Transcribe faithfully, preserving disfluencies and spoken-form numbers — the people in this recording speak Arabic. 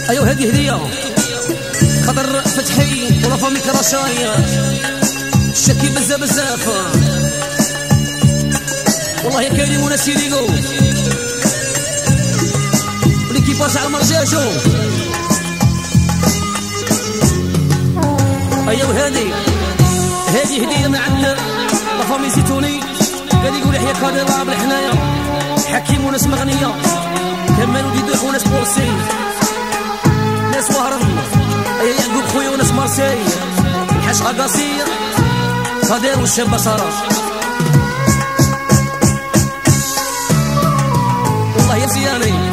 ايوا هذه هديه خضر فتحي ولا فامي كراشاي شكي بزاف بزاف والله يا كريم وناسي ليكو وليكيباج على مرجاجو. ايوا هذه هذه هديه من عند لا فامي زيتوني قال يقول يحيى قادر الله بالحنايا حكيم وناس مغنيه كمال وديدوح وناس بورسي ناس وهران ايا يعقوب خويا وناس مارسي الحاج غاقاسي قادر والشابه ساره والله يا زياني